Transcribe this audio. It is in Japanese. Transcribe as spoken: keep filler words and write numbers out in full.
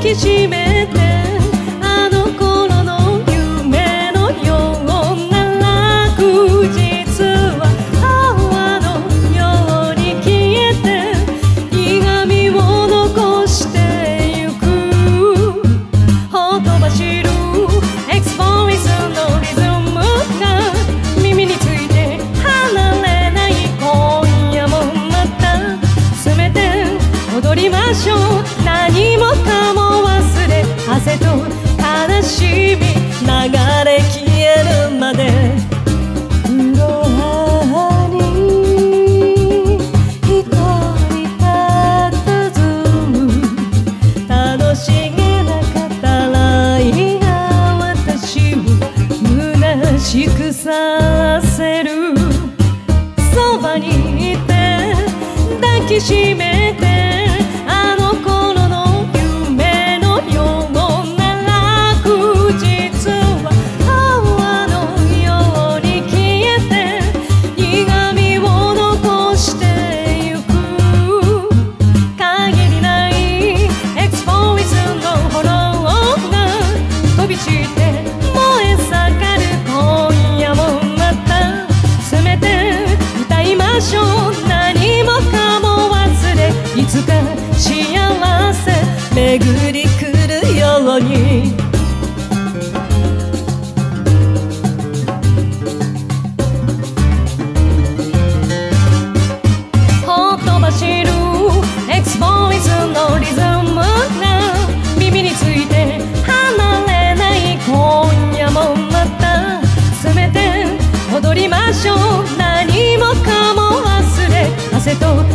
きしめてあの頃の夢のような落日は泡のように消えて苦みを残してゆく。ほとばしるエクスボイスのリズムが耳について離れない。今夜もまた詰めて踊りましょう。何もかも忘れ汗と悲しみ流れ消えるまで。黒羽に一人佇む楽しげな語らいが私を虚しくさせる。そばにいて抱きしめてあの頃の夢のような落日は泡のように消えて苦みを残してゆく。限りないエクスボイスの炎が飛び散って燃え盛る。今夜もまたせめて歌いましょう。何もかも忘れいつか幸せ巡り来るように。ほとばしるエクスボイスのリズムが耳について離れない。今夜もまた詰めて踊りましょう。何もかも忘れ汗と